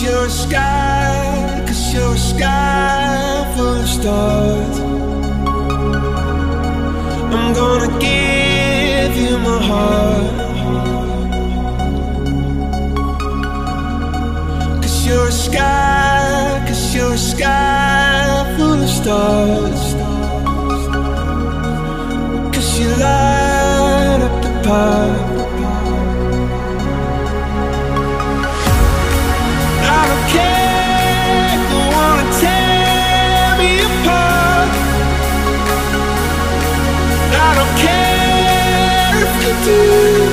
you're a sky, 'cause you're a sky full of stars. I'm gonna give you my heart, 'cause you're a sky, 'cause you're a sky full of stars. 'Cause you light up the path. I don't care if you wanna tear me apart. I don't care if you do.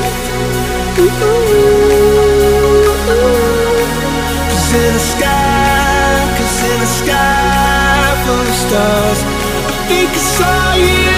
'Cause in the sky, 'cause in the sky full of stars, I think I saw you.